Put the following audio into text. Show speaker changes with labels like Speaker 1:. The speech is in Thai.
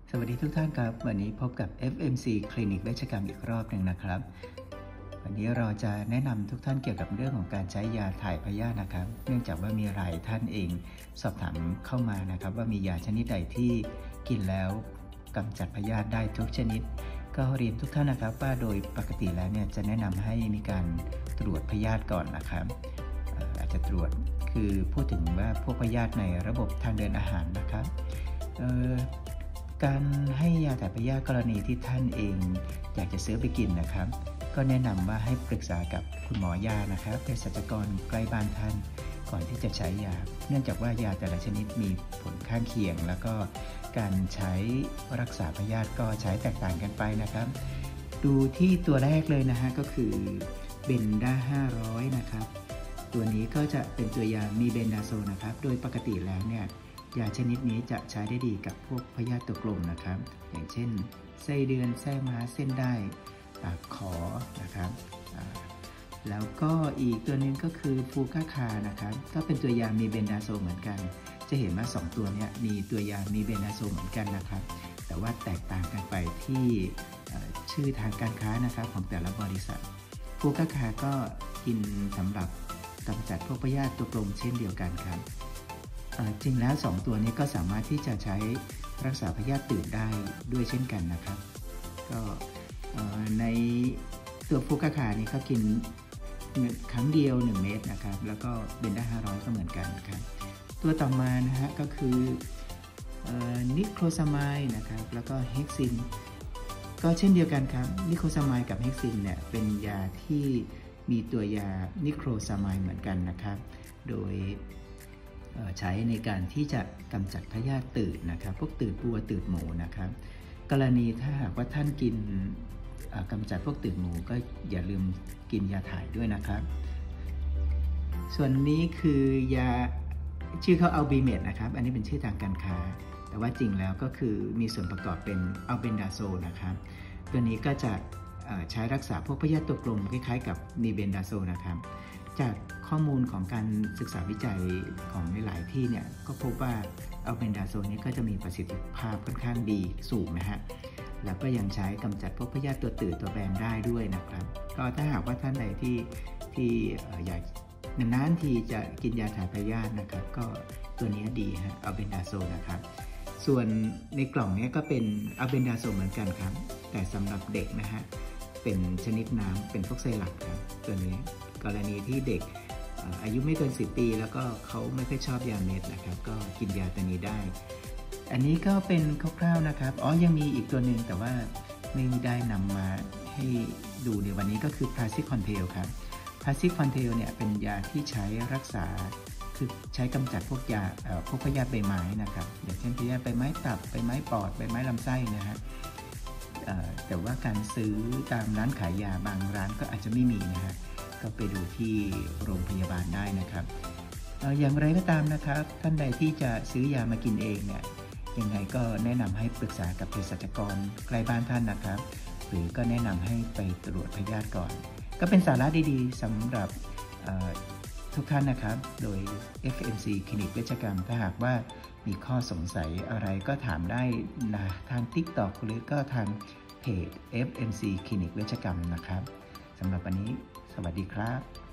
Speaker 1: สวัสดีทุกท่านครับวันนี้พบกับ FMC คลินิกเวชกรรมอีกรอบหนึ่งนะครับวันนี้เราจะแนะนำทุกท่านเกี่ยวกับเรื่องของการใช้ยาถ่ายพยาธินะครับเนื่องจากว่ามีหลายท่านเองสอบถามเข้ามานะครับว่ามียาชนิดใดที่กินแล้วกำจัดพยาธิได้ทุกชนิดก็เรียนทุกท่านนะครับว่าโดยปกติแล้วเนี่ยจะแนะนำให้มีการตรวจพยาธิก่อนนะครับอาจจะตรวจคือพูดถึงว่าพวกพยาธิในระบบทางเดินอาหารนะครับการให้ยาถ่ายพยาธิกรณีที่ท่านเองอยากจะซื้อไปกินนะครับก็แนะนำว่าให้ปรึกษากับคุณหมอยานะครับเภสัชกรใกล้บ้านท่านก่อนที่จะใช้ยาเนื่องจากว่ายาแต่ละชนิดมีผลข้างเคียงแล้วก็การใช้รักษาพยาธิก็ใช้แตกต่างกันไปนะครับดูที่ตัวแรกเลยนะฮะก็คือเบนด้า500นะครับตัวนี้ก็จะเป็นตัวยามีเบนดาโซลนะครับโดยปกติแล้วเนี่ยยาชนิดนี้จะใช้ได้ดีกับพวกพยาธิตัวกลมนะครับอย่างเช่นไส้เดือนไส้ม้าเส้นได้ปากขอนะครับแล้วก็อีกตัวนึงก็คือฟูก้าคานะครับก็เป็นตัวยามีเบนดาโซลเหมือนกันจะเห็นว่า2ตัวนี้มีตัวยามีเบนดาโซลเหมือนกันนะครับแต่ว่าแตกต่างกันไปที่ชื่อทางการค้านะครับของแต่ละบริษัทฟูก้าคาก็กินสำหรับกำจัดพวกพยาธิตัวกลมเช่นเดียวกันครับจริงแล้ว2ตัวนี้ก็สามารถที่จะใช้รักษาพยาธิตื่นได้ด้วยเช่นกันนะครับก็ในตัวฟูก้าคานี่เขากินครั้งเดียว1เม็ดนะครับแล้วก็เบนด้า500ก็เหมือนกันครับตัวต่อมานะฮะก็คือนิโคลซามายนะครับแล้วก็เฮกซินก็เช่นเดียวกันครับนิโคลซามายกับเฮกซินเนี่ยเป็นยาที่มีตัวยานิโคลซามายเหมือนกันนะครับโดยใช้ในการที่จะกำจัดพยาธิตืดนะครับพวกตืดวัวตืดหมูนะครับกรณีถ้าหากว่าท่านกินกำจัดพวกตืดหมูก็อย่าลืมกินยาถ่ายด้วยนะครับส่วนนี้คือยาชื่อเขาอัลบีเมดนะครับอันนี้เป็นชื่อทางการค้าแต่ว่าจริงแล้วก็คือมีส่วนประกอบเป็นอัลเบนดาโซลนะครับตัวนี้ก็จะใช้รักษาพวกพยาธิตัวกลมคล้ายๆกับมีเบนดาโซลนะครับจากข้อมูลของการศึกษาวิจัยของหลายที่เนี่ยก็พบว่าอัลเบนดาโซลนี้ก็จะมีประสิทธิภาพค่อนข้างดีสูงนะฮะแล้วก็ยังใช้กำจัดพวกพยาธิตัวตืดตัวแบนได้ด้วยนะครับก็ถ้าหากว่าท่านใดที่อยากนานๆทีจะกินยาถ่ายพยาธินะครับก็ตัวนี้ดีฮะอัลเบนดาโซลนะครับส่วนในกล่องนี้ก็เป็นอัลเบนดาโซลเหมือนกันครับแต่สำหรับเด็กนะฮะเป็นชนิดน้ำเป็นพวกไซรัปครับตัวนี้กรณีที่เด็กอายุไม่เกิน10 ปีแล้วก็เขาไม่ค่อยชอบยาเม็ดนะครับก็กินยาตัวนี้ได้อันนี้ก็เป็นคร่าวๆนะครับยังมีอีกตัวหนึ่งแต่ว่าไม่ได้นำมาให้ดูในวันนี้ก็คือพาซิคอนเทลครับพาซิคอนเทลเนี่ยเป็นยาที่ใช้รักษาคือใช้กำจัดพวกยาพวกพยาธิใบไม้นะครับอย่างเช่นพยาธิใบไม้ตับใบไม้ปอดใบไม้ลำไส้นะฮะแต่ว่าการซื้อตามร้านขายยาบางร้านก็อาจจะไม่มีนะฮะก็ไปดูที่โรงพยาบาลได้นะครับอย่างไรก็ตามนะครับท่านใดที่จะซื้อยามากินเองเนี่ยยังไงก็แนะนำให้ปรึกษากับเภสัชกรใกล้บ้านท่านนะครับหรือก็แนะนำให้ไปตรวจพยาธิก่อนก็เป็นสาระดีๆสำหรับทุกท่านนะครับโดย FMC คลินิกเวชกรรมถ้าหากว่ามีข้อสงสัยอะไรก็ถามได้นะทาง TikTok หรือก็ทางเพจ FMC คลินิกเวชกรรมนะครับสำหรับวันนี้สวัสดีครับ